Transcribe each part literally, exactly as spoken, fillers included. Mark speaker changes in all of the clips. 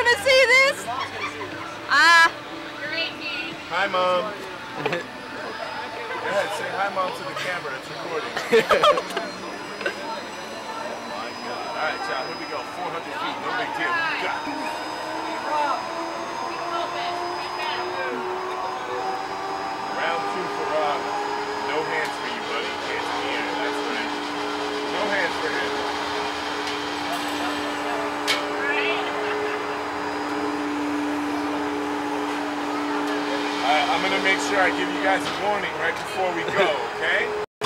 Speaker 1: gonna see this? Ah. Uh,
Speaker 2: hi, Mom. Go ahead, say hi, Mom, to the camera. It's recording. Oh, my God. All right, child, here we go. four hundred feet. No big deal. You got it. Round two for Rob. No hands for you, buddy. Hands in the air. That's right. No hands for him. Alright, I'm gonna make sure I give you guys a warning right before we go, okay?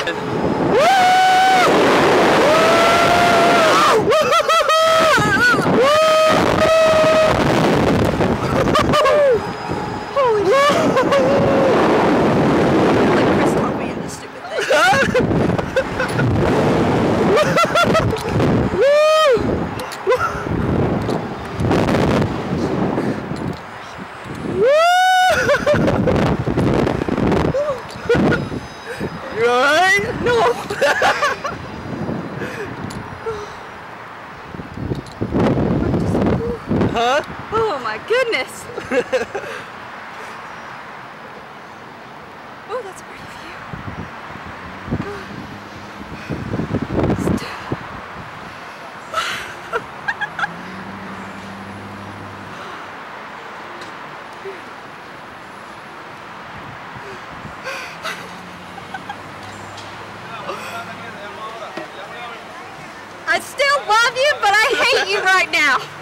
Speaker 1: Holy shit! Like Chris told me in this stupid thing.
Speaker 3: You alright?
Speaker 1: No!
Speaker 3: Huh?
Speaker 1: Oh my goodness! Oh, that's a pretty view. I still love you, but I hate you right now.